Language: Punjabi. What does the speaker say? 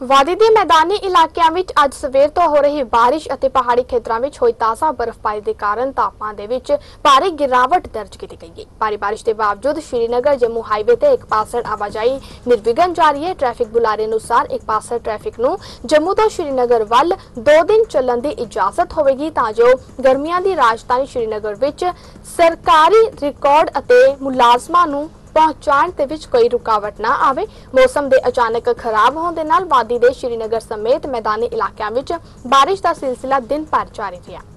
ਵਾਦੀ ਦੇ ਮੈਦਾਨੀ ਇਲਾਕਿਆਂ ਵਿੱਚ ਅੱਜ ਸਵੇਰ ਤੋਂ ਹੋ ਰਹੀ ਬਾਰਿਸ਼ ਅਤੇ ਪਹਾੜੀ ਖੇਤਰਾਂ ਵਿੱਚ ਹੋਈ ਤਾਜ਼ਾ ਬਰਫ਼ਬਾਰੀ ਦੇ ਕਾਰਨ ਤਾਪਮਾਨ ਦੇ ਵਿੱਚ ਭਾਰੀ ਗਿਰਾਵਟ ਦਰਜ ਕੀਤੀ ਗਈ ਹੈ। ਭਾਰੀ ਬਾਰਿਸ਼ ਦੇ ਬਾਵਜੂਦ ਸ਼੍ਰੀਨਗਰ ਜੰਮੂ ਹਾਈਵੇ ਤੇ ਇੱਕ ਪਾਸੜ ਆਵਾਜਾਈ ਨਿਰਵਿਘਨ ਜਾਰੀ ਹੈ। ਟ੍ਰੈਫਿਕ ਬੁਲਾਰੇ ਅਨੁਸਾਰ ਇੱਕ ਪਾਸੜ ਟ੍ਰੈਫਿਕ ਨੂੰ ਜੰਮੂ ਤੋਂ ਸ਼੍ਰੀਨਗਰ ਵੱਲ 2 ਦਿਨ ਚੱਲਣ ਦੀ ਇਜਾਜ਼ਤ ਹੋਵੇਗੀ ਤਾਂ ਜੋ ਗਰਮੀਆਂ ਦੀ ਰਾਜਧਾਨੀ ਸ਼੍ਰੀਨਗਰ ਵਿੱਚ ਸਰਕਾਰੀ ਰਿਕਾਰਡ ਅਤੇ ਮੁਲਾਜ਼ਮਾਂ ਨੂੰ पहुंचाण दे विच कोई रुकावट ना आवे। मौसम दे अचानक खराब होने दे नाल वादी दे श्रीनगर समेत मैदानी इलाकों में बारिश का सिलसिला दिन भर जारी रहा।